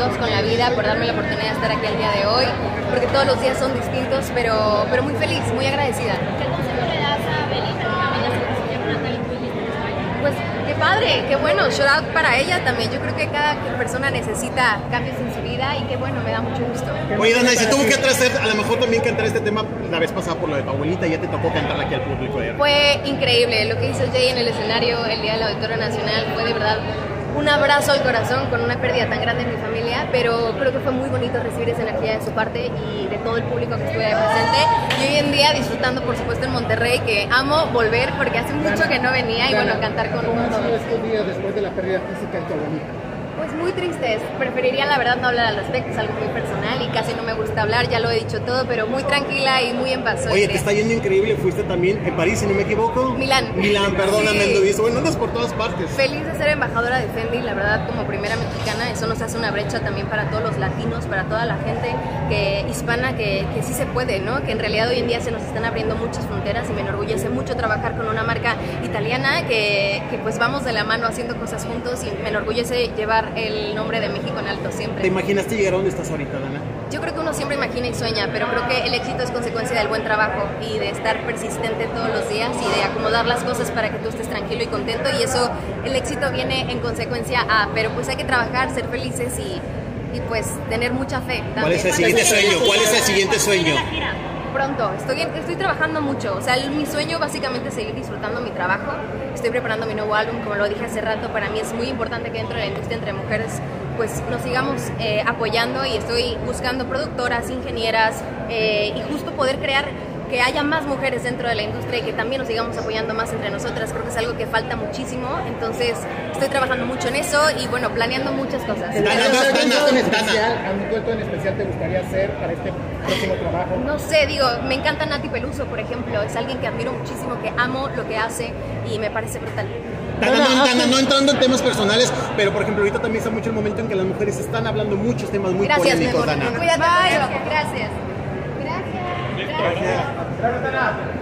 agradecidos con la vida por darme la oportunidad de estar aquí el día de hoy, porque todos los días son distintos, pero muy feliz, muy agradecida. ¿Qué consejo le das a Belinda, tu familia, sobre si una tal en España? Pues qué padre, qué bueno, shout out para ella también. Yo creo que cada persona necesita cambios en su vida y qué bueno, me da mucho gusto. Oye, Dana, y si tuvo que traer, a lo mejor también cantar este tema la vez pasada por lo de tu abuelita, ya te tocó cantarla aquí al público ayer. Fue increíble lo que hizo Jay en el escenario el día del Auditorio Nacional, fue de verdad un abrazo al corazón con una pérdida tan grande en mi familia, pero creo que fue muy bonito recibir esa energía de su parte y de todo el público que estuve ahí presente. Y hoy en día disfrutando, por supuesto, en Monterrey, que amo volver porque hace mucho que no venía y bueno, cantar con ¿Cómo han todos. sido estos días después de la pérdida física de tu abuelita? Pues muy tristes, preferiría la verdad no hablar al respecto, es algo muy personal y casi no me gusta hablar, ya lo he dicho todo, pero muy tranquila y muy en paz. Oye, te está yendo increíble, fuiste también en París, si no me equivoco. Milán. Milán, perdóname, Sí. lo dice. Bueno, andas por todas partes. Feliz de ser embajadora de Fendi, la verdad, como primera mexicana, eso nos hace una brecha también para todos los latinos, para toda la gente hispana, que sí se puede, ¿no? Que en realidad hoy en día se nos están abriendo muchas fronteras y me enorgullece mucho trabajar con una marca italiana que pues vamos de la mano haciendo cosas juntos y me enorgullece llevar el nombre de México en alto siempre. ¿Te imaginaste llegar a donde estás ahorita, Dana? Yo creo que uno siempre imagina y sueña, pero creo que el éxito es consecuencia del buen trabajo y de estar persistente todos los días y de acomodar las cosas para que tú estés tranquilo y contento, y eso, el éxito viene en consecuencia a, pero pues hay que trabajar, ser felices y pues tener mucha fe también. ¿Cuál es el siguiente sueño? ¿Cuál es el siguiente sueño? Pronto, estoy trabajando mucho, o sea, mi sueño básicamente es seguir disfrutando mi trabajo. Estoy preparando mi nuevo álbum, como lo dije hace rato. Para mí es muy importante que dentro de la industria entre mujeres pues nos sigamos apoyando, y estoy buscando productoras, ingenieras y justo poder crear que haya más mujeres dentro de la industria y que también nos sigamos apoyando más entre nosotras. Creo que es algo que falta muchísimo, entonces estoy trabajando mucho en eso y bueno, planeando muchas cosas. ¿Algún dueto en especial te gustaría hacer para este próximo trabajo? No sé, digo, me encanta Nati Peluso, por ejemplo, es alguien que admiro muchísimo, que amo lo que hace y me parece brutal. Dana, no entrando en temas personales, pero por ejemplo ahorita también está mucho el momento en que las mujeres están hablando muchos temas muy polémicos, Dana. Gracias. Gracias. Gracias, Dana.